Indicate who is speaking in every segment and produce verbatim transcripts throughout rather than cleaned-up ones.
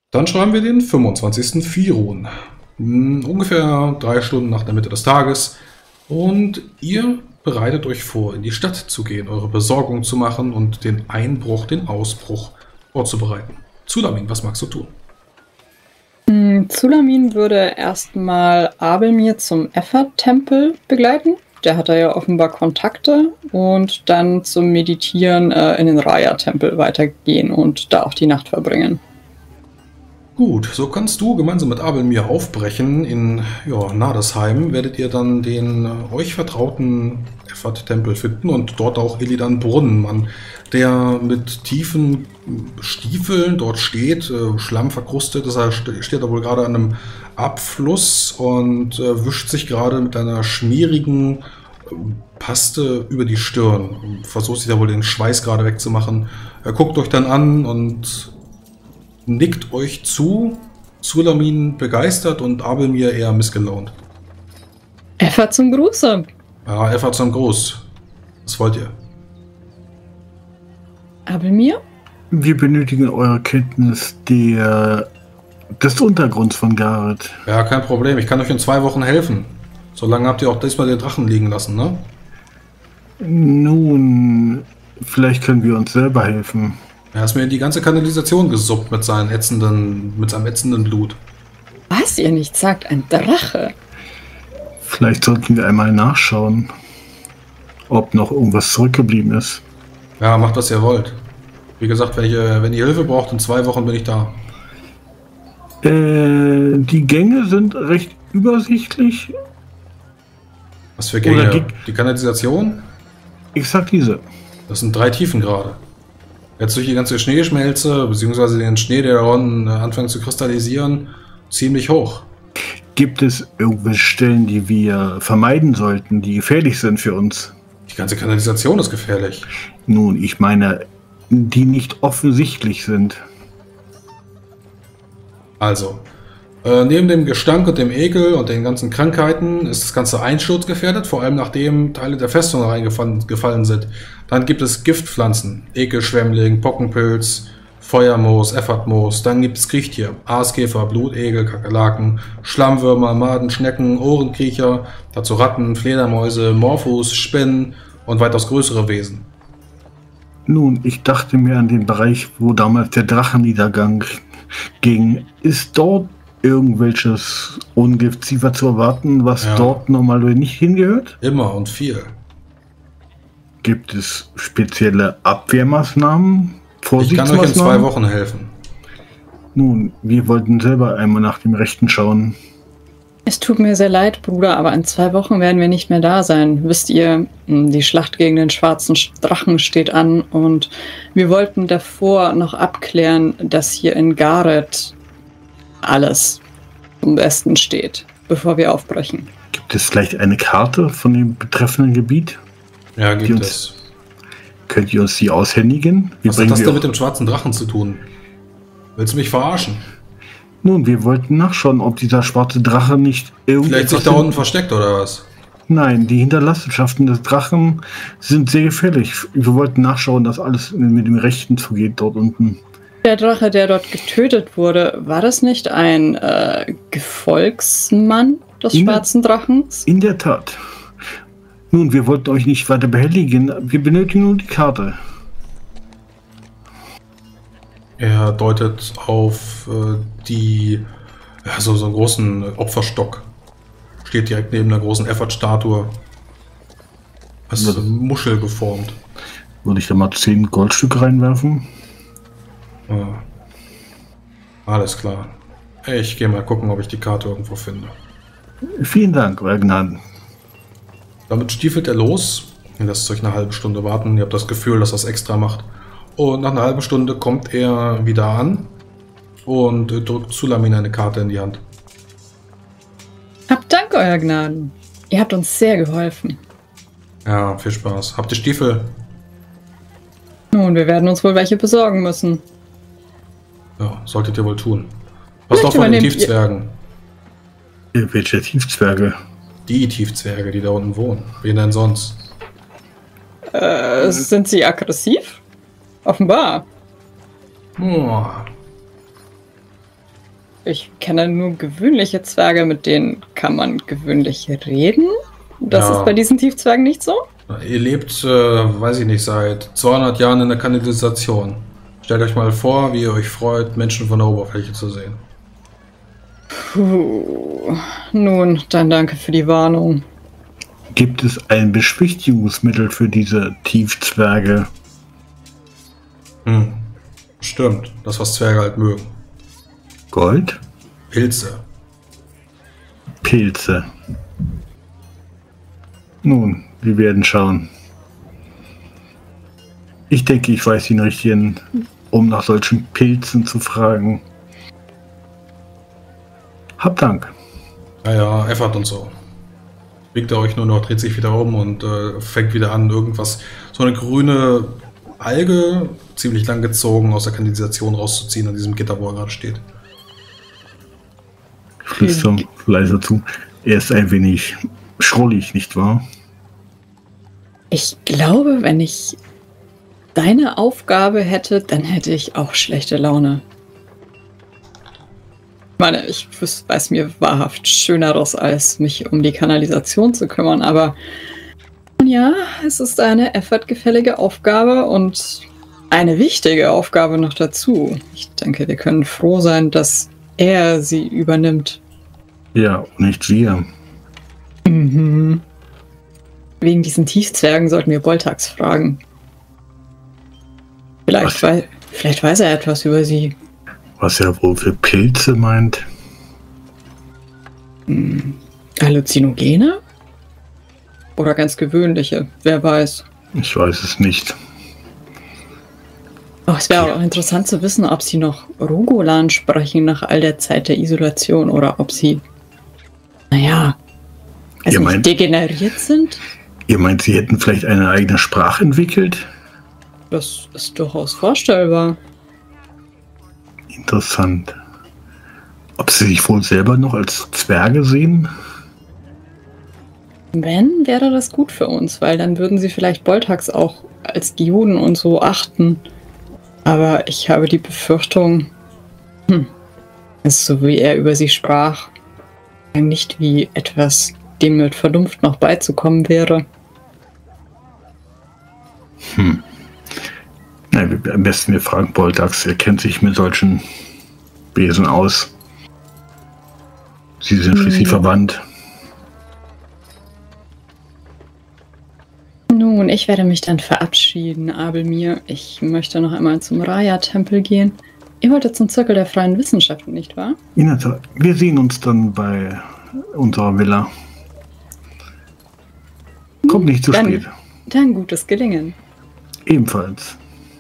Speaker 1: Dann schreiben wir den fünfundzwanzigsten Firun. Hm, Ungefähr drei Stunden nach der Mitte des Tages. Und ihr bereitet euch vor, in die Stadt zu gehen, eure Besorgung zu machen und den Einbruch, den Ausbruch vorzubereiten. Zulamin, was magst du tun?
Speaker 2: Mm, Zulamin würde erstmal Abelmir zum Effert-Tempel begleiten. Der hat da ja offenbar Kontakte und dann zum Meditieren äh, in den Raya-Tempel weitergehen und da auch die Nacht verbringen.
Speaker 1: Gut, so kannst du gemeinsam mit Abelmir aufbrechen. In ja, Nadesheim werdet ihr dann den äh, euch vertrauten Effert-Tempel finden und dort auch Illidan Brunnenmann, der mit tiefen Stiefeln dort steht, äh, Schlamm verkrustet ist. Er st- steht da wohl gerade an einem Abfluss und äh, wischt sich gerade mit einer schmierigen äh, Paste über die Stirn. Versucht sich da wohl den Schweiß gerade wegzumachen. Er guckt euch dann an und nickt euch zu, Zulamin begeistert und Abelmir eher missgelaunt.
Speaker 2: Effert zum Gruße.
Speaker 1: Ja, Effert zum Gruß. Was wollt ihr?
Speaker 2: Abelmir?
Speaker 3: Wir benötigen eure Kenntnis der, des Untergrunds von Gareth.
Speaker 1: Ja, kein Problem. Ich kann euch in zwei Wochen helfen. Solange habt ihr auch diesmal den Drachen liegen lassen, ne?
Speaker 3: Nun, vielleicht können wir uns selber helfen.
Speaker 1: Er ist mir in die ganze Kanalisation gesuppt mit, seinen ätzenden, mit seinem ätzenden Blut.
Speaker 2: Was ihr nicht sagt, ein Drache.
Speaker 3: Vielleicht sollten wir einmal nachschauen, ob noch irgendwas zurückgeblieben ist.
Speaker 1: Ja, macht, was ihr wollt. Wie gesagt, wenn ihr, wenn ihr Hilfe braucht, in zwei Wochen bin ich da.
Speaker 3: Äh, die Gänge sind recht übersichtlich.
Speaker 1: Was für Gänge?
Speaker 3: Oder die-
Speaker 1: Die Kanalisation?
Speaker 3: Ich sag diese.
Speaker 1: Das sind drei Tiefen gerade. Jetzt durch die ganze Schneeschmelze, beziehungsweise den Schnee, der da unten äh, anfängt zu kristallisieren, ziemlich hoch.
Speaker 3: Gibt es irgendwelche Stellen, die wir vermeiden sollten, die gefährlich sind für uns?
Speaker 1: Die ganze Kanalisation ist gefährlich.
Speaker 3: Nun, ich meine, die nicht offensichtlich sind.
Speaker 1: Also, äh, neben dem Gestank und dem Ekel und den ganzen Krankheiten ist das Ganze einsturzgefährdet, vor allem nachdem Teile der Festung reingefallen gefallen sind. Dann gibt es Giftpflanzen, Ekelschwämmling, Pockenpilz, Feuermoos, Effertmoos, dann gibt es Kriechtier, Aaskäfer, Blutegel, Kakerlaken, Schlammwürmer, Maden, Schnecken, Ohrenkriecher, dazu Ratten, Fledermäuse, Morphos, Spinnen und weitaus größere Wesen.
Speaker 3: Nun, ich dachte mir an den Bereich, wo damals der Drachenniedergang ging. Ist dort irgendwelches Ungeziefer zu erwarten, was
Speaker 1: Ja.
Speaker 3: dort normalerweise nicht hingehört?
Speaker 1: Immer und viel.
Speaker 3: Gibt es spezielle Abwehrmaßnahmen?
Speaker 1: Ich kann euch in zwei
Speaker 3: Vorsichtsmaßnahmen?
Speaker 1: Wochen helfen.
Speaker 3: Nun, wir wollten selber einmal nach dem Rechten schauen.
Speaker 2: Es tut mir sehr leid, Bruder, aber in zwei Wochen werden wir nicht mehr da sein. Wisst ihr, die Schlacht gegen den schwarzen Drachen steht an und wir wollten davor noch abklären, dass hier in Gareth alles zum Besten steht, bevor wir aufbrechen.
Speaker 3: Gibt es vielleicht eine Karte von dem betreffenden Gebiet?
Speaker 1: Ja,
Speaker 3: Die
Speaker 1: gibt
Speaker 3: uns-
Speaker 1: es.
Speaker 3: Könnt ihr uns die aushändigen? Wir
Speaker 1: Was hat
Speaker 3: bringen
Speaker 1: das
Speaker 3: sie
Speaker 1: denn
Speaker 3: auch-
Speaker 1: mit dem schwarzen Drachen zu tun? Willst du mich verarschen?
Speaker 3: Nun, wir wollten nachschauen, ob dieser schwarze Drache nicht
Speaker 1: Vielleicht
Speaker 3: irgendetwas...
Speaker 1: sich da unten versteckt oder was?
Speaker 3: Nein, die Hinterlassenschaften des Drachen sind sehr gefährlich. Wir wollten nachschauen, dass alles mit dem Rechten zugeht dort unten.
Speaker 2: Der Drache, der dort getötet wurde, war das nicht ein äh, Gefolgsmann des
Speaker 3: In der-
Speaker 2: schwarzen Drachens?
Speaker 3: In der Tat. Nun, wir wollten euch nicht weiter behelligen. Wir benötigen nur die Karte.
Speaker 1: Er deutet auf äh, die, ja, so, so einen großen Opferstock. Steht direkt neben einer großen Effert-Statue. Das ist
Speaker 3: Ja.
Speaker 1: Muschel geformt.
Speaker 3: Würde ich da mal zehn Goldstücke reinwerfen?
Speaker 1: Ja. Alles klar. Ich gehe mal gucken, ob ich die Karte irgendwo finde.
Speaker 3: Vielen Dank, euer Gnaden.
Speaker 1: Damit stiefelt er los. Ihr lasst euch eine halbe Stunde warten. Ihr habt das Gefühl, dass er es extra macht. Und nach einer halben Stunde kommt er wieder an und äh, drückt Zulamin eine Karte in die Hand.
Speaker 2: Habt Dank, euer Gnaden. Ihr habt uns sehr geholfen.
Speaker 1: Ja, viel Spaß. Habt ihr Stiefel?
Speaker 2: Nun, wir werden uns wohl welche besorgen müssen.
Speaker 1: Ja, solltet ihr wohl tun. Passt
Speaker 2: Vielleicht
Speaker 1: auf von den
Speaker 2: übernehmt ihr-
Speaker 1: Tiefzwergen.
Speaker 3: Äh, Welche Tiefzwerge?
Speaker 1: Die Tiefzwerge, die da unten wohnen. Wen denn sonst?
Speaker 2: Äh, sind sie aggressiv? Offenbar.
Speaker 1: Boah.
Speaker 2: Ich kenne nur gewöhnliche Zwerge, mit denen kann man gewöhnlich reden. Das
Speaker 1: Ja.
Speaker 2: ist bei diesen Tiefzwergen nicht so?
Speaker 1: Ihr lebt, äh, weiß ich nicht, seit zweihundert Jahren in der Kanalisation. Stellt euch mal vor, wie ihr euch freut, Menschen von der Oberfläche zu sehen.
Speaker 2: Puh. Nun, dann danke für die Warnung.
Speaker 3: Gibt es ein Beschwichtigungsmittel für diese Tiefzwerge?
Speaker 1: Hm. Stimmt, das, was Zwerge halt mögen.
Speaker 3: Gold?
Speaker 1: Pilze.
Speaker 3: Pilze. Nun, wir werden schauen. Ich denke, ich weiß den richtigen, um nach solchen Pilzen zu fragen. Hab Dank.
Speaker 1: Naja, Effert und so. Biegt er euch nur noch, dreht sich wieder um und äh, fängt wieder an, irgendwas, so eine grüne Alge, ziemlich lang gezogen, aus der Kanalisation rauszuziehen an diesem Gitter, wo er gerade steht.
Speaker 3: Ich flüstere leise zu. Er ist ein wenig schrullig, nicht wahr?
Speaker 2: Ich glaube, wenn ich deine Aufgabe hätte, dann hätte ich auch schlechte Laune. Ich meine, ich weiß mir wahrhaft Schöneres, als mich um die Kanalisation zu kümmern, aber ja, es ist eine effortgefällige Aufgabe und eine wichtige Aufgabe noch dazu. Ich denke, wir können froh sein, dass er sie übernimmt.
Speaker 3: Ja, nicht wir.
Speaker 2: Mhm. Wegen diesen Tiefzwergen sollten wir Boltax fragen. Vielleicht, wei vielleicht weiß er etwas über sie.
Speaker 3: Was er wohl für Pilze meint?
Speaker 2: Hm. Halluzinogene? Oder ganz gewöhnliche? Wer weiß.
Speaker 3: Ich weiß es nicht.
Speaker 2: Oh, es wäre
Speaker 3: Ja.
Speaker 2: auch interessant zu wissen, ob sie noch Rugolan sprechen nach all der Zeit der Isolation oder ob sie, naja, also
Speaker 3: Ihr
Speaker 2: nicht
Speaker 3: meint-
Speaker 2: degeneriert sind.
Speaker 3: Ihr meint, sie hätten vielleicht eine eigene Sprache entwickelt?
Speaker 2: Das ist durchaus vorstellbar.
Speaker 3: Interessant. Ob sie sich wohl selber noch als Zwerge sehen?
Speaker 2: Wenn, wäre das gut für uns, weil dann würden sie vielleicht Boltax auch als die Juden und so achten. Aber ich habe die Befürchtung, hm, dass so wie er über sie sprach, nicht wie etwas, dem mit Vernunft noch beizukommen wäre.
Speaker 3: Hm. Nein, wir, am besten wir fragen Boltax. Er kennt sich mit solchen Wesen aus. Sie sind schließlich
Speaker 2: Hm.
Speaker 3: verwandt.
Speaker 2: Nun, ich werde mich dann verabschieden, Abelmir. Ich möchte noch einmal zum Raya-Tempel gehen. Ihr wolltet zum Zirkel der freien Wissenschaften, nicht wahr?
Speaker 3: Inata, wir sehen uns dann bei unserer Villa. Kommt nicht zu
Speaker 2: Dann-
Speaker 3: spät.
Speaker 2: Dann gutes Gelingen.
Speaker 3: Ebenfalls.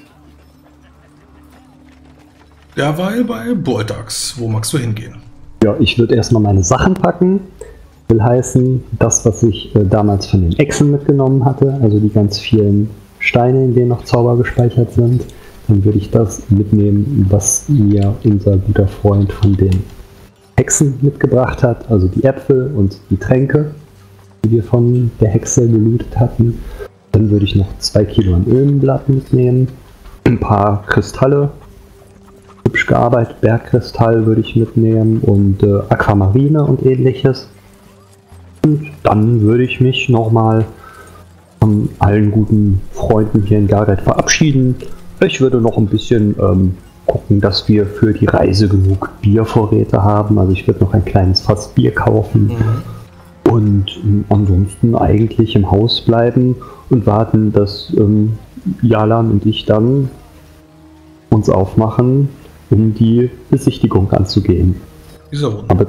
Speaker 1: Derweil bei Boltax. Wo magst du hingehen?
Speaker 4: Ja, ich würde erstmal meine Sachen packen. Will heißen, das, was ich äh, damals von den Echsen mitgenommen hatte, also die ganz vielen Steine, in denen noch Zauber gespeichert sind, dann würde ich das mitnehmen, was mir unser guter Freund von den Hexen mitgebracht hat, also die Äpfel und die Tränke, die wir von der Hexe gelootet hatten. Dann würde ich noch zwei Kilo an Ölmblatt mitnehmen, ein paar Kristalle, hübsch gearbeitet, Bergkristall würde ich mitnehmen und äh, Aquamarine und ähnliches. Und dann würde ich mich nochmal von allen guten Freunden hier in Gareth verabschieden. Ich würde noch ein bisschen ähm, gucken, dass wir für die Reise genug Biervorräte haben. Also ich würde noch ein kleines Fass Bier kaufen.
Speaker 1: Mhm.
Speaker 4: Und ähm, ansonsten eigentlich im Haus bleiben und warten, dass ähm, Jalan und ich dann uns aufmachen, um die Besichtigung anzugehen.
Speaker 1: Dieser Runde.
Speaker 4: Aber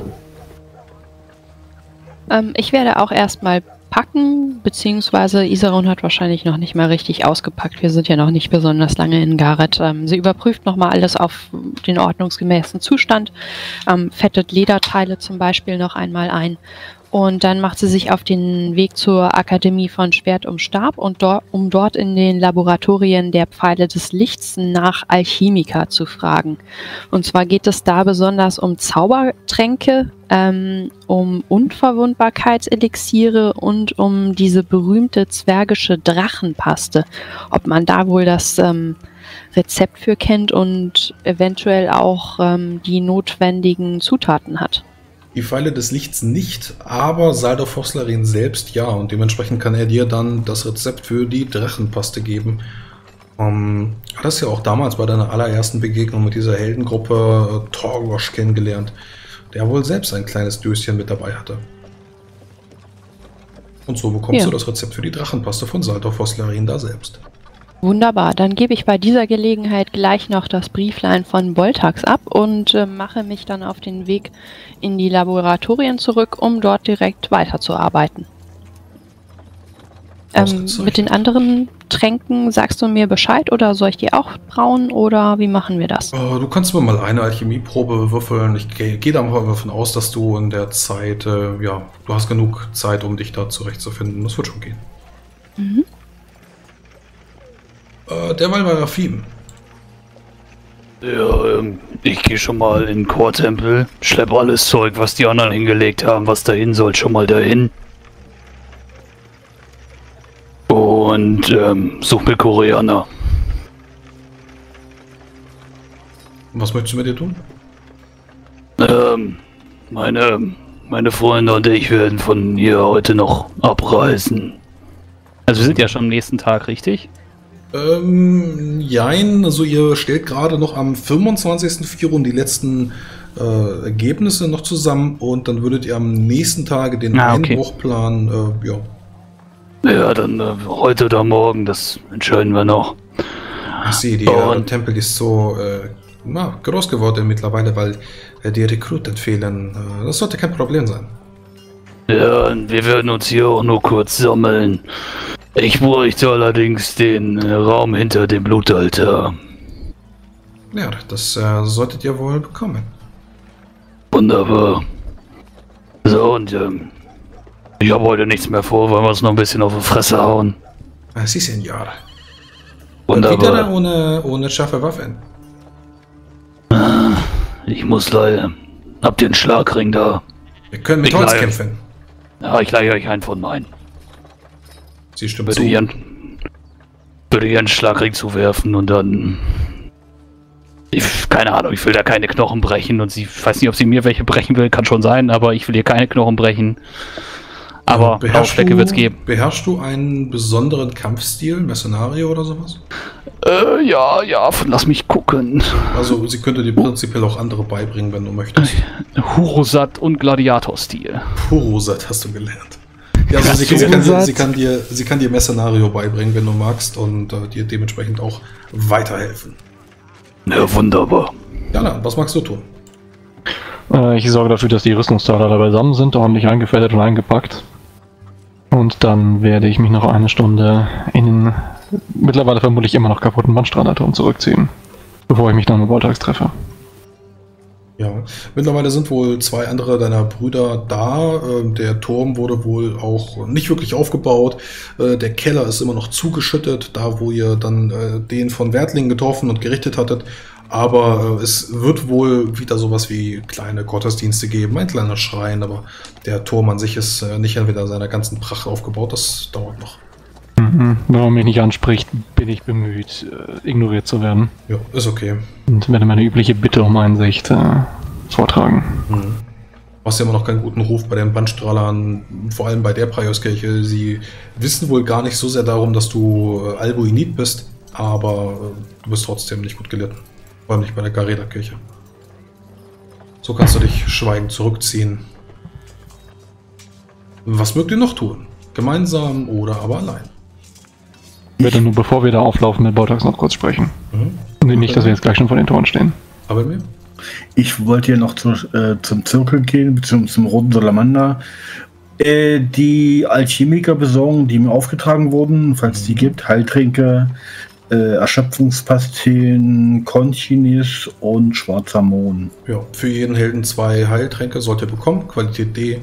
Speaker 5: Ähm, ich werde auch erstmal packen, beziehungsweise Isarun hat wahrscheinlich noch nicht mal richtig ausgepackt. Wir sind ja noch nicht besonders lange in Gareth. Ähm, sie überprüft nochmal alles auf den ordnungsgemäßen Zustand, ähm, fettet Lederteile zum Beispiel noch einmal ein. Und dann macht sie sich auf den Weg zur Akademie von Schwert und Stab, und dort, um dort in den Laboratorien der Pfeile des Lichts nach Alchemiker zu fragen. Und zwar geht es da besonders um Zaubertränke, ähm, um Unverwundbarkeitselixiere und um diese berühmte zwergische Drachenpaste. Ob man da wohl das ähm, Rezept für kennt und eventuell auch ähm, die notwendigen Zutaten hat.
Speaker 1: Die Pfeile des Lichts nicht, aber Saldor Foslerin selbst ja. Und dementsprechend kann er dir dann das Rezept für die Drachenpaste geben. Um, hat das ja auch damals bei deiner allerersten Begegnung mit dieser Heldengruppe äh, Torgosh kennengelernt, der wohl selbst ein kleines Döschen mit dabei hatte. Und so bekommst
Speaker 5: ja.
Speaker 1: du das Rezept für die Drachenpaste von Saldor Foslerin da selbst.
Speaker 5: Wunderbar, dann gebe ich bei dieser Gelegenheit gleich noch das Brieflein von Boltax ab und äh, mache mich dann auf den Weg in die Laboratorien zurück, um dort direkt weiterzuarbeiten. Ähm, mit den anderen Tränken sagst du mir Bescheid oder soll ich die auch brauen oder wie machen wir das?
Speaker 1: Uh, du kannst mir mal eine Alchemieprobe würfeln. Ich gehe geh da mal davon aus, dass du in der Zeit, äh, ja, du hast genug Zeit, um dich da zurechtzufinden. Das wird schon gehen.
Speaker 5: Mhm.
Speaker 1: Uh, derweil war Rafim.
Speaker 6: Ja, ähm, ich gehe schon mal in den Chortempel, schlepp alles Zeug, was die anderen hingelegt haben, was dahin soll, schon mal dahin. Und ähm, such mir Koreaner.
Speaker 1: Was möchtest du mit dir tun?
Speaker 6: Ähm, meine, meine Freunde und ich werden von hier heute noch abreisen.
Speaker 7: Also wir sind ja schon am nächsten Tag, richtig?
Speaker 1: Ähm, jein, also ihr stellt gerade noch am fünfundzwanzigsten Februar die letzten äh, Ergebnisse noch zusammen und dann würdet ihr am nächsten Tage den
Speaker 7: ah, okay.
Speaker 1: Einbruch planen, äh, ja.
Speaker 6: Ja, dann äh, heute oder morgen, das entscheiden wir noch.
Speaker 1: Ich sehe, die äh, Tempel ist so äh, na, groß geworden mittlerweile, weil äh, die Rekruten fehlen. Äh, das sollte kein Problem sein.
Speaker 6: Ja, wir werden uns hier auch nur kurz sammeln. Ich bräuchte allerdings den äh, Raum hinter dem Blutaltar.
Speaker 1: Ja, das äh, solltet ihr wohl bekommen.
Speaker 6: Wunderbar. So, und ähm, ich habe heute nichts mehr vor, wollen wir uns noch ein bisschen auf die Fresse hauen.
Speaker 1: Ah, Sie, Senor.
Speaker 6: Wunderbar.
Speaker 1: Wieder ohne, ohne scharfe Waffen.
Speaker 6: Ich muss leider. Habt ihr einen Schlagring da?
Speaker 1: Wir können mit
Speaker 6: Ich
Speaker 1: Holz
Speaker 6: leihe-
Speaker 1: kämpfen.
Speaker 6: Ja, ich leihe euch einen von meinen.
Speaker 1: Sie stimmt
Speaker 6: Würde
Speaker 1: zu.
Speaker 6: ihren, würde ihren Schlagring zuwerfen und dann. Ich, keine Ahnung, ich will da keine Knochen brechen und sie, ich weiß nicht, ob sie mir welche brechen will, kann schon sein, aber ich will ihr keine Knochen brechen. Aber
Speaker 1: Äh, beherrschst
Speaker 6: Blauflecke
Speaker 1: du-
Speaker 6: wird's geben.
Speaker 1: Beherrschst du einen besonderen Kampfstil, Mercenario oder sowas?
Speaker 6: Äh, ja, ja, lass mich gucken.
Speaker 1: Also sie könnte dir prinzipiell auch andere beibringen, wenn du möchtest.
Speaker 7: Hurosat und Gladiator-Stil.
Speaker 1: Purosat hast du gelernt. Ja, also sie, sie, kann dir, sie, kann dir, sie kann dir Mercenario beibringen, wenn du magst, und äh, dir dementsprechend auch weiterhelfen.
Speaker 6: Ja, wunderbar.
Speaker 1: Jana, was magst du tun?
Speaker 8: Äh, ich sorge dafür, dass die Rüstungsteile alle beisammen sind, ordentlich eingefettet und eingepackt. Und dann werde ich mich noch eine Stunde in den mittlerweile vermutlich immer noch kaputten Wandstrahlerturm zurückziehen, bevor ich mich dann mit Voltax treffe.
Speaker 1: Ja, mittlerweile sind wohl zwei andere deiner Brüder da. Ähm, Der Turm wurde wohl auch nicht wirklich aufgebaut. Äh, Der Keller ist immer noch zugeschüttet, da wo ihr dann äh, den von Wertlingen getroffen und gerichtet hattet. Aber äh, es wird wohl wieder sowas wie kleine Gottesdienste geben, ein kleiner Schrein, aber der Turm an sich ist äh, nicht in seiner ganzen Pracht aufgebaut. Das dauert noch.
Speaker 8: Mhm. Wenn man mich nicht anspricht, bin ich bemüht, äh, ignoriert zu werden.
Speaker 1: Ja, ist okay.
Speaker 8: Und werde meine übliche Bitte um Einsicht äh, vortragen.
Speaker 1: Mhm. Du hast ja immer noch keinen guten Ruf bei den Bandstrahlern, vor allem bei der Praios-Kirche. Sie wissen wohl gar nicht so sehr darum, dass du äh, Albuinid bist, aber äh, du bist trotzdem nicht gut gelitten. Vor allem nicht bei der Gareda-Kirche. So kannst du dich schweigend zurückziehen. Was mögt ihr noch tun? Gemeinsam oder aber allein?
Speaker 8: Ich werde nur, bevor wir da auflaufen, mit Voltax noch kurz sprechen.
Speaker 1: Mhm.
Speaker 8: Und nicht, dass wir jetzt gleich schon vor den Toren stehen.
Speaker 1: Aber mir?
Speaker 3: Ich wollte ja noch zu, äh, zum Zirkel gehen, beziehungsweise zum Roten Salamander. Äh, die Alchemiker besorgen, die mir aufgetragen wurden, falls die gibt, Heiltränke, äh, Erschöpfungspastillen, Konchinis und schwarzer Mohn.
Speaker 1: Ja, für jeden Helden zwei Heiltränke sollt ihr bekommen, Qualität D.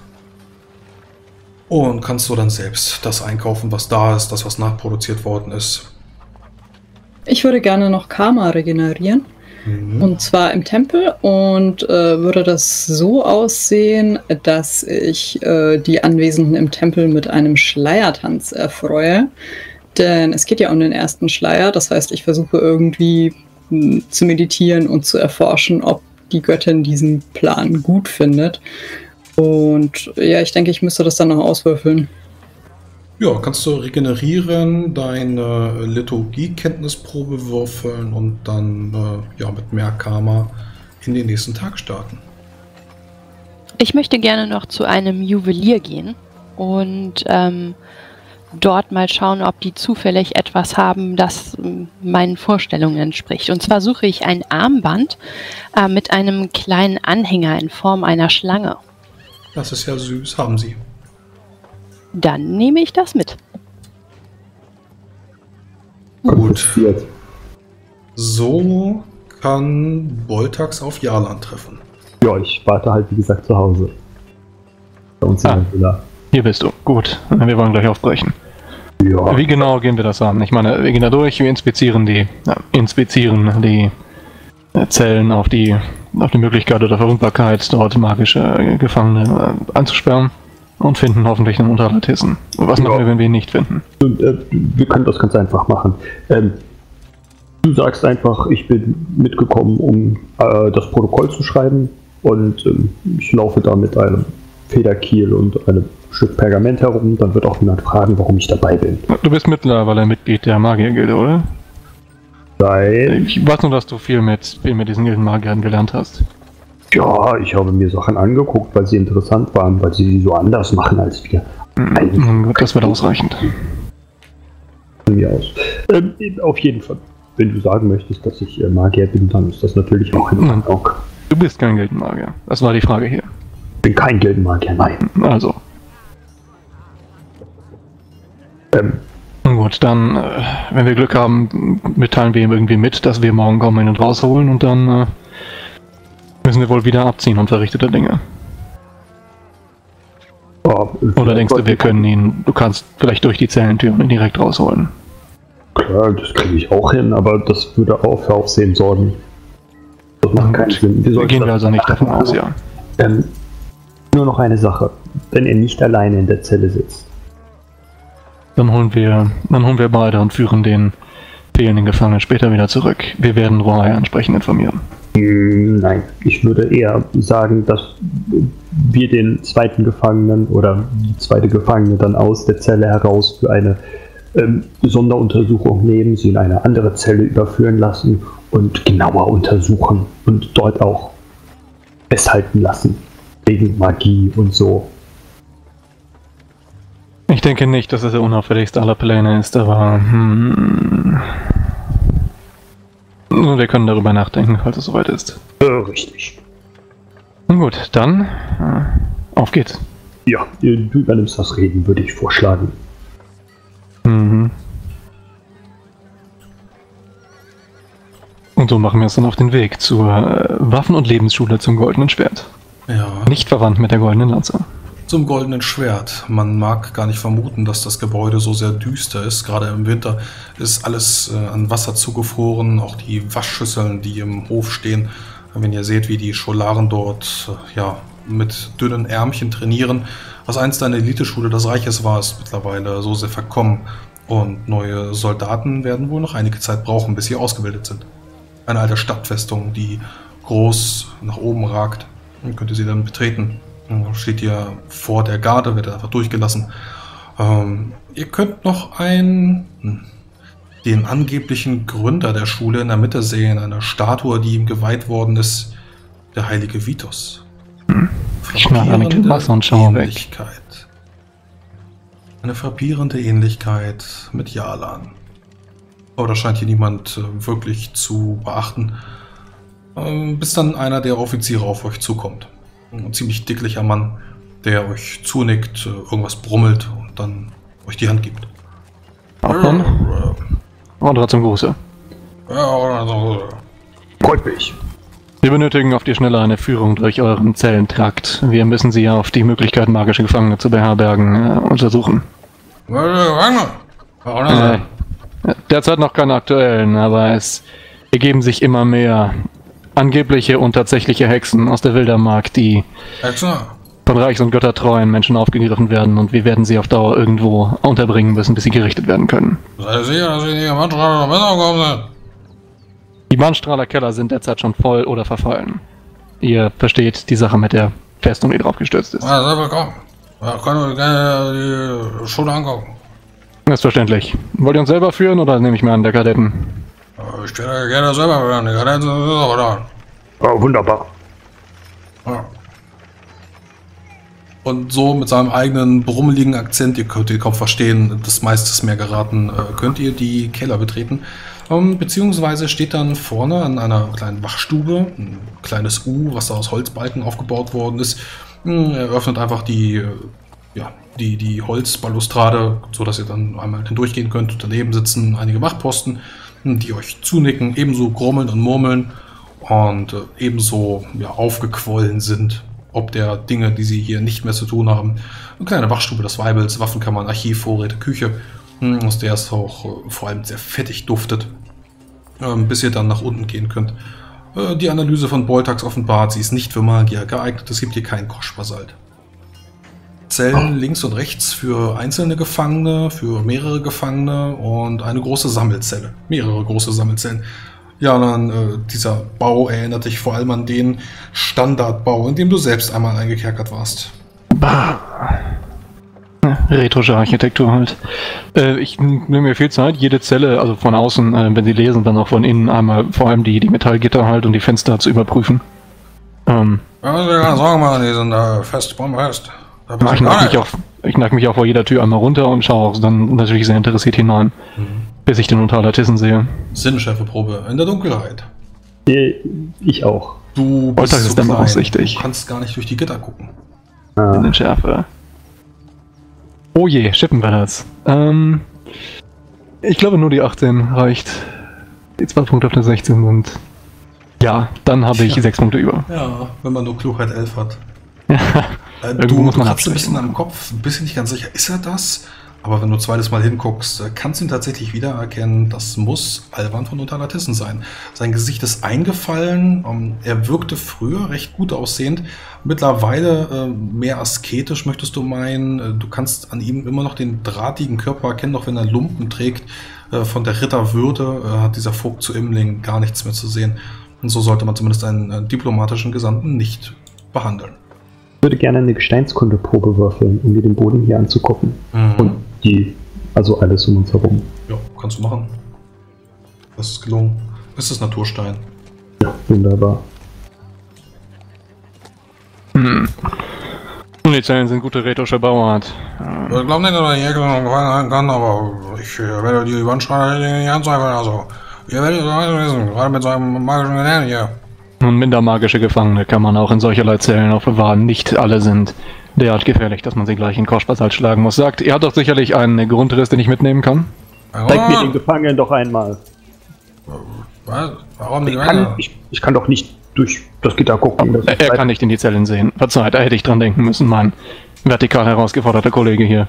Speaker 1: Und kannst du dann selbst das einkaufen, was da ist, das, was nachproduziert worden ist.
Speaker 2: Ich würde gerne noch Karma regenerieren.
Speaker 1: Mhm.
Speaker 2: Und zwar im Tempel und äh, würde das so aussehen, dass ich äh, die Anwesenden im Tempel mit einem Schleiertanz erfreue, Denn es geht ja um den ersten Schleier. Das heißt, ich versuche irgendwie mh, zu meditieren und zu erforschen, ob die Göttin diesen Plan gut findet. Und ja, ich denke, ich müsste das dann noch auswürfeln.
Speaker 1: Ja, kannst du regenerieren, deine Liturgie-Kenntnisprobe würfeln und dann äh, ja, mit mehr Karma in den nächsten Tag starten.
Speaker 5: Ich möchte gerne noch zu einem Juwelier gehen und ähm, dort mal schauen, ob die zufällig etwas haben, das ähm, meinen Vorstellungen entspricht. Und zwar suche ich ein Armband äh, mit einem kleinen Anhänger in Form einer Schlange.
Speaker 1: Das ist ja süß, haben sie.
Speaker 5: Dann nehme ich das mit.
Speaker 1: Gut. So kann Boltax auf Jarlan treffen.
Speaker 4: Ja, ich warte halt, wie gesagt, zu Hause. Bei uns
Speaker 8: Ah.
Speaker 4: in der Villa.
Speaker 8: Hier bist du. Gut, wir wollen gleich aufbrechen.
Speaker 4: Ja.
Speaker 8: Wie genau gehen wir das an? Ich meine, wir gehen da durch, wir inspizieren die, ja, inspizieren die äh, Zellen auf die, auf die Möglichkeit oder Verwundbarkeit, dort magische äh, Gefangene äh, einzusperren und finden hoffentlich einen Unterleitissen. Was
Speaker 4: Ja.
Speaker 8: machen wir, wenn wir ihn nicht finden?
Speaker 4: Und, äh, wir können das ganz einfach machen. Ähm, du sagst einfach, ich bin mitgekommen, um äh, das Protokoll zu schreiben und ähm, ich laufe da mit einem Federkiel und einem Stück Pergament herum. Dann wird auch niemand fragen, warum ich dabei bin.
Speaker 8: Du bist mittlerweile Mitglied der Magiergilde, oder?
Speaker 4: Weil,
Speaker 8: Ich weiß nur, dass du viel mit, viel mit diesen Gildenmagiern gelernt hast.
Speaker 4: ja, ich habe mir Sachen angeguckt, weil sie interessant waren, weil sie sie so anders machen als wir. Eigentlich
Speaker 8: Nun gut, das wird ausreichend.
Speaker 4: von mir aus. Ähm, auf jeden Fall. Wenn du sagen möchtest, dass ich äh, Magier bin, dann ist das natürlich auch in Ordnung.
Speaker 8: Du bist kein Gildenmagier. Das war die Frage hier.
Speaker 4: Ich bin kein Gildenmagier, nein.
Speaker 8: Also,
Speaker 4: Ähm,
Speaker 8: nun gut, dann, äh, wenn wir Glück haben, mitteilen wir ihm irgendwie mit, dass wir morgen kommen, ihn und rausholen und dann äh, müssen wir wohl wieder abziehen und verrichtete Dinge.
Speaker 4: ja,
Speaker 8: Oder denkst du, wir können ihn, du kannst vielleicht durch die Zellentür und ihn direkt rausholen?
Speaker 4: Klar, das kriege ich auch hin, aber das würde auch für Aufsehen sorgen. Das macht keinen Sinn.
Speaker 8: Wir
Speaker 4: sollten
Speaker 8: gehen wir
Speaker 4: das
Speaker 8: also nicht davon
Speaker 4: machen.
Speaker 8: aus, ja.
Speaker 4: Ähm, nur noch eine Sache. Wenn er nicht alleine in der Zelle sitzt.
Speaker 8: Dann holen wir, dann holen wir beide und führen den fehlenden Gefangenen später wieder zurück. Wir werden Roy entsprechend informieren.
Speaker 4: Hm, nein, ich würde eher sagen, dass wir den zweiten Gefangenen oder die zweite Gefangene dann aus der Zelle heraus für eine ähm, Sonderuntersuchung nehmen, sie in eine andere Zelle überführen lassen und genauer untersuchen und dort auch festhalten lassen. Wegen Magie und so.
Speaker 8: Ich denke nicht, dass es der unauffälligste aller Pläne ist, aber hm, nun, wir können darüber nachdenken, falls es soweit ist.
Speaker 4: Äh, richtig.
Speaker 8: Nun gut, dann äh, auf geht's.
Speaker 4: Ja, du übernimmst das Reden, würde ich vorschlagen.
Speaker 8: Mhm. Und so machen wir uns dann auf den Weg zur äh, Waffen- und Lebensschule zum Goldenen Schwert.
Speaker 1: Ja.
Speaker 8: Nicht verwandt mit der Goldenen Lanze.
Speaker 1: Zum Goldenen Schwert. Man mag gar nicht vermuten, dass das Gebäude so sehr düster ist. Gerade im Winter ist alles äh, an Wasser zugefroren. Auch die Waschschüsseln, die im Hof stehen. Wenn ihr seht, wie die Scholaren dort äh, ja, mit dünnen Ärmchen trainieren. Was einst eine Eliteschule des Reiches war, ist mittlerweile so sehr verkommen. Und neue Soldaten werden wohl noch einige Zeit brauchen, bis sie ausgebildet sind. Eine alte Stadtfestung, die groß nach oben ragt. Dann könnt ihr sie dann betreten. Dann steht ihr vor der Garde, wird einfach durchgelassen. Ähm, ihr könnt noch einen, den angeblichen Gründer der Schule in der Mitte sehen. Eine Statue, die ihm geweiht worden ist. Der heilige Vitus.
Speaker 8: Ich mache mit Wasser und schau weg.
Speaker 1: Ähnlichkeit. Eine frappierende Ähnlichkeit mit Jarlan. Aber da scheint hier niemand äh, wirklich zu beachten. Ähm, bis dann einer der Offiziere auf euch zukommt. Ein ziemlich dicklicher Mann, der euch zunickt, äh, irgendwas brummelt und dann euch die Hand gibt.
Speaker 8: Hauptmann? Ordre zum Gruße.
Speaker 4: Freut mich.
Speaker 8: Wir benötigen auf die Schnelle eine Führung durch euren Zellentrakt. Wir müssen sie auf die Möglichkeit, magische Gefangene zu beherbergen, äh, untersuchen. Äh, derzeit noch keine aktuellen, aber es ergeben sich immer mehr angebliche und tatsächliche Hexen aus der Wildermark, die von reichs- und göttertreuen Menschen aufgegriffen werden und wir werden sie auf Dauer irgendwo unterbringen müssen, bis sie gerichtet werden können.
Speaker 1: Seid ihr sicher, dass ihr nicht am Wandstrahler besser gekommen seid?
Speaker 8: Die Bahnstrahlerkeller sind derzeit schon voll oder verfallen. Ihr versteht die Sache mit der Festung, die drauf gestürzt ist.
Speaker 1: Ja, sehr willkommen. Ja, können wir gerne die Schule angucken.
Speaker 8: Selbstverständlich. Wollt ihr uns selber führen oder nehme ich mir an, der Kadetten?
Speaker 1: Ja, ich würde gerne selber hören. Die Kadetten sind auch da.
Speaker 3: Oh, wunderbar.
Speaker 1: Ja. Und so mit seinem eigenen brummeligen Akzent, ihr könnt ihn kaum verstehen, das meiste ist mehr geraten, äh, könnt ihr die Keller betreten. Ähm, beziehungsweise steht dann vorne an einer kleinen Wachstube ein kleines U, was da aus Holzbalken aufgebaut worden ist. Hm, er öffnet einfach die, äh, ja, die, die Holzbalustrade, sodass ihr dann einmal hindurchgehen könnt. Daneben sitzen einige Wachposten, die euch zunicken, ebenso grummeln und murmeln und äh, ebenso ja, aufgequollen sind. Ob der Dinge, die sie hier nicht mehr zu tun haben. Eine kleine Wachstube des Weibels, Waffenkammern, Archiv, Vorräte, Küche, aus der es auch äh, vor allem sehr fettig duftet, ähm, bis ihr dann nach unten gehen könnt. Äh, die Analyse von Boltax offenbart, sie ist nicht für Magier geeignet, es gibt hier keinen Koschbasalt. Zellen oh. links und rechts für einzelne Gefangene, für mehrere Gefangene und eine große Sammelzelle, mehrere große Sammelzellen. Ja, dann äh, dieser Bau erinnert dich vor allem an den Standardbau, in dem du selbst einmal eingekerkert warst.
Speaker 8: Bah. Retro Architektur halt. Äh, ich nehme mir viel Zeit, jede Zelle, also von außen, äh, wenn sie lesen, dann auch von innen einmal vor allem die, die Metallgitter halt und die Fenster zu überprüfen. Ähm,
Speaker 1: ja, also, keine Sorge machen, die sind da fest, bombenfest. Da
Speaker 8: ich neige mich, auch, ich neig mich auch vor jeder Tür einmal runter und schaue auch dann natürlich sehr interessiert hinein, mhm. bis ich den Unterlatissen sehe.
Speaker 1: Sinnschärfeprobe in der Dunkelheit.
Speaker 4: Ich auch.
Speaker 1: Du bist
Speaker 8: so
Speaker 1: klein,
Speaker 8: vorsichtig.
Speaker 1: Du kannst gar nicht durch die Gitter gucken.
Speaker 8: Ah. In den Schärfe. Oh je, schippen wir das. Ähm, ich glaube nur die achtzehn reicht. Die zwei Punkte auf der sechzehn sind. Ja, dann habe ich ja. sechs Punkte über.
Speaker 1: Ja, wenn man nur Klugheit elf hat.
Speaker 8: äh,
Speaker 1: Irgendwo
Speaker 8: du muss man
Speaker 1: kratzt ein bisschen am Kopf, ein bisschen nicht ganz sicher, ist er das? Aber wenn du zweites Mal hinguckst, kannst du ihn tatsächlich wiedererkennen, das muss Alvan von Unterlatissen sein. Sein Gesicht ist eingefallen, er wirkte früher recht gut aussehend, mittlerweile mehr asketisch, möchtest du meinen. Du kannst an ihm immer noch den drahtigen Körper erkennen, auch wenn er Lumpen trägt. Von der Ritterwürde hat dieser Vogt zu Imling gar nichts mehr zu sehen. Und so sollte man zumindest einen diplomatischen Gesandten nicht behandeln.
Speaker 4: Ich würde gerne eine Gesteinskundeprobe würfeln, um mir den Boden hier anzugucken. Mhm. Und die, also alles um uns herum.
Speaker 1: Ja, kannst du machen. Das ist gelungen. Das ist Naturstein.
Speaker 4: Ja, wunderbar.
Speaker 8: Hm. Die Zellen sind gute rhetorische Bauart.
Speaker 1: Ich glaube nicht, dass er hier gefallen kann, aber ich werde die Wandstrahler nicht anzweifeln. Also, ihr werdet es wissen, gerade mit seinem magischen Gedanken hier.
Speaker 8: Und minder magische Gefangene kann man auch in solcherlei Zellen aufbewahren. Nicht alle sind derart gefährlich, dass man sie gleich in Koschbasalt schlagen muss. Sagt, ihr habt doch sicherlich einen Grundriss, den ich mitnehmen kann?
Speaker 4: Zeig mir den Gefangenen doch einmal.
Speaker 1: Was? Warum nicht?
Speaker 4: Ich kann, ich, ich kann doch nicht durch das Gitter gucken.
Speaker 8: Er, er kann nicht in die Zellen sehen. Verzeiht, da hätte ich dran denken müssen, mein vertikal herausgeforderter Kollege hier.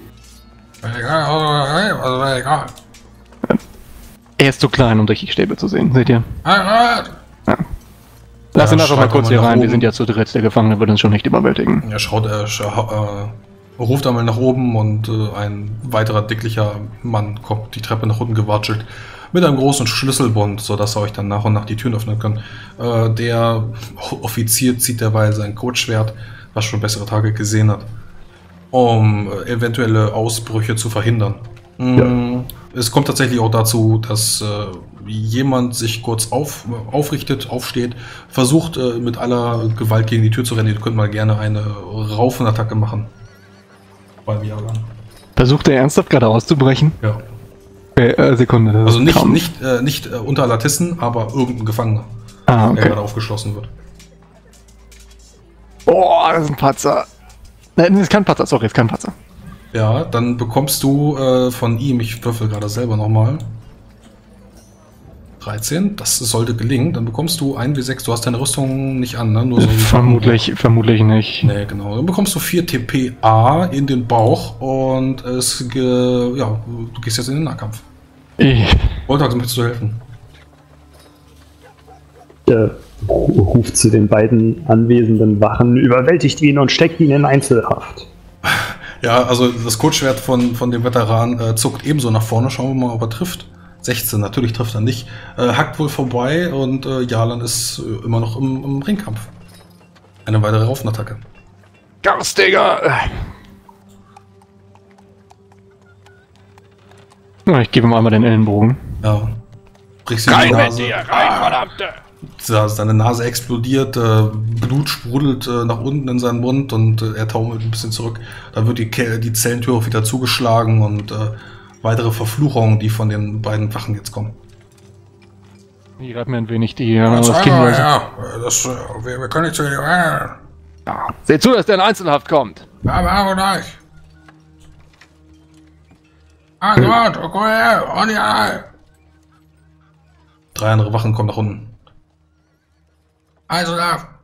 Speaker 1: Also, egal.
Speaker 8: Er ist zu klein, um durch die Stäbe zu sehen, seht ihr? Ja. Lass ihn
Speaker 1: ja,
Speaker 8: einfach mal kurz hier rein,
Speaker 1: oben.
Speaker 8: Wir sind ja zu dritt, der Gefangene wird uns schon nicht überwältigen.
Speaker 1: Er schaut, er scha äh, ruft einmal nach oben und äh, ein weiterer dicklicher Mann kommt die Treppe nach unten gewatschelt mit einem großen Schlüsselbund, sodass er euch dann nach und nach die Türen öffnen kann. Äh, der Offizier zieht derweil sein Kurzschwert, was schon bessere Tage gesehen hat, um äh, eventuelle Ausbrüche zu verhindern. Ja. Es kommt tatsächlich auch dazu, dass äh, jemand sich kurz auf, aufrichtet, aufsteht, versucht äh, mit aller Gewalt gegen die Tür zu rennen. Ihr könnt mal gerne eine Raufenattacke machen. Bei Vialan.
Speaker 8: Versucht er ernsthaft gerade auszubrechen?
Speaker 1: Ja.
Speaker 8: Okay, äh, Sekunde. Das
Speaker 1: also nicht, nicht, äh, nicht äh, unter Latissen, aber irgendein Gefangener,
Speaker 8: ah, okay.
Speaker 1: der gerade aufgeschlossen wird.
Speaker 8: Oh, das ist ein Patzer. Nein, das ist kein Patzer, sorry, das ist kein Patzer.
Speaker 1: Ja, dann bekommst du äh, von ihm, ich würfel gerade selber nochmal, dreizehn, das sollte gelingen, dann bekommst du ein W sechs, du hast deine Rüstung nicht an, ne? Nur so
Speaker 8: vermutlich, vermutlich nicht.
Speaker 1: Nee, genau. Dann bekommst du vier T P A in den Bauch und es, ge ja, du gehst jetzt in den Nahkampf.
Speaker 8: Ich.
Speaker 1: Boltax, möchtest du helfen?
Speaker 4: Äh, ruft zu den beiden anwesenden Wachen, überwältigt ihn und steckt ihn in Einzelhaft.
Speaker 1: Ja, also das Kurzschwert von, von dem Veteran äh, zuckt ebenso nach vorne. Schauen wir mal, ob er trifft. sechzehn, natürlich trifft er nicht. Äh, hackt wohl vorbei und äh, Jarlan ist äh, immer noch im, im Ringkampf. Eine weitere Raufenattacke.
Speaker 8: Garstiger! Ja, ich gebe ihm einmal den Ellenbogen.
Speaker 1: Ja. Brichst ihm die Nase.
Speaker 8: Dir rein, verdammte!
Speaker 1: Ja, seine Nase explodiert, äh, Blut sprudelt äh, nach unten in seinen Mund und äh, er taumelt ein bisschen zurück. Dann wird die, Ke die Zellentür auch wieder zugeschlagen und äh, weitere Verfluchungen, die von den beiden Wachen jetzt kommen.
Speaker 8: Ich reibe mir ein wenig die... Äh,
Speaker 1: Das
Speaker 8: das
Speaker 1: Kind
Speaker 8: Kind
Speaker 1: ja, das, äh, wir, wir können nicht zu dir. Ja,
Speaker 8: ja. Seht zu, dass der in Einzelhaft kommt.
Speaker 1: aber gleich. Ah, Gott, komm her, oh ja. Drei andere Wachen kommen nach unten. Also da.